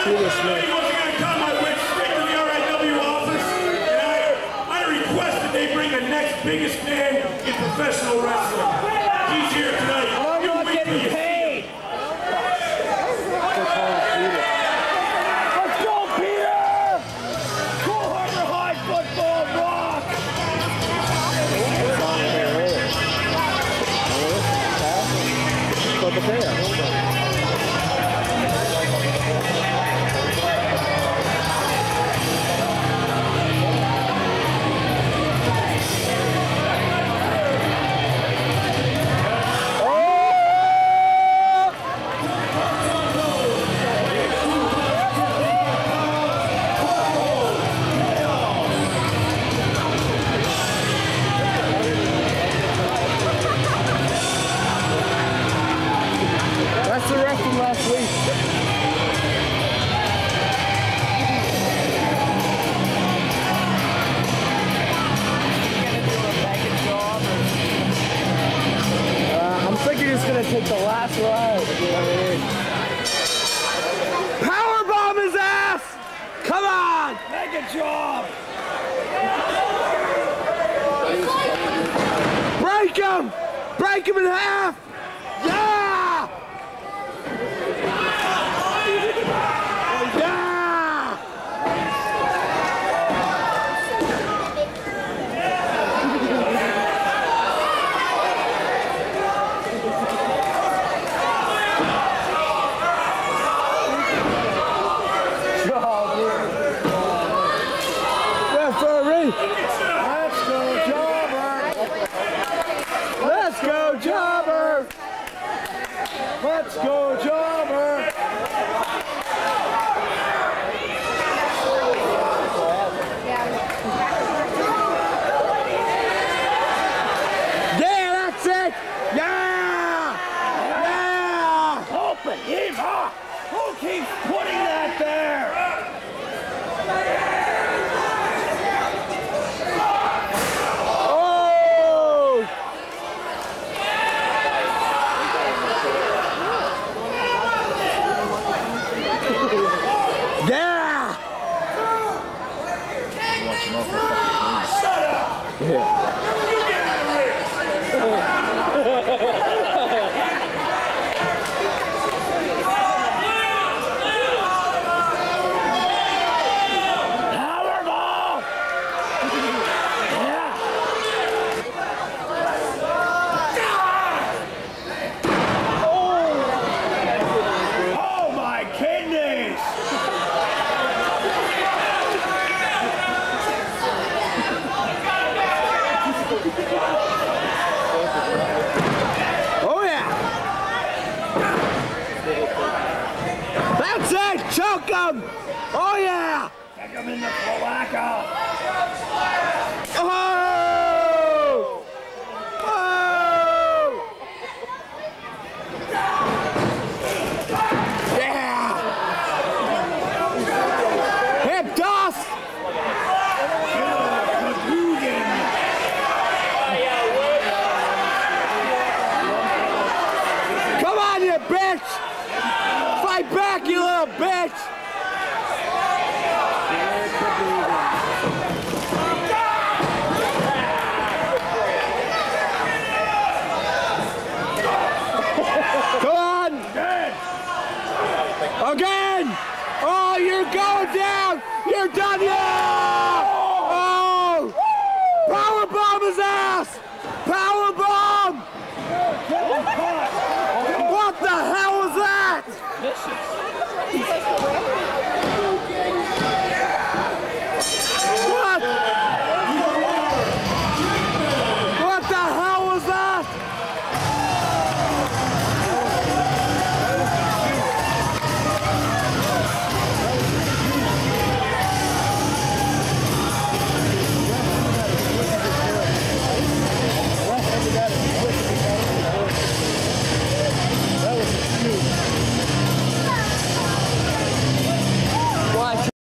He wasn't going to come. I went straight to the RIW office, and I requested they bring the next biggest man in professional wrestling. He's here tonight. I'm not getting paid. Let's go, Peter! Cole Harbor High football rock! That's the rest from last week. I'm thinking it's gonna take the last ride. You know what I mean? Powerbomb his ass! Come on! Make a job! Break him! Break him in half! Yeah! Referee! Let's go, Jobber! Let's go, Jobber! Let's go, Jobber! Yeah, that's it! Yeah! Yeah! Open him up! Who keeps putting that there? Yeah! Shut up! Yeah. You get out of here! Powerball! Yeah! Oh my kidneys! Oh yeah! That's it! Choke him! Oh yeah! Kick him in the cloaca! Oh! Oh! Yeah! Hip toss! Come on, you bitch! Fight back, you little bitch! Come on! Again! Oh, you're going down! You're done! Yeah! Oh! Powerbomb his ass! Powerbomb! What the hell was that?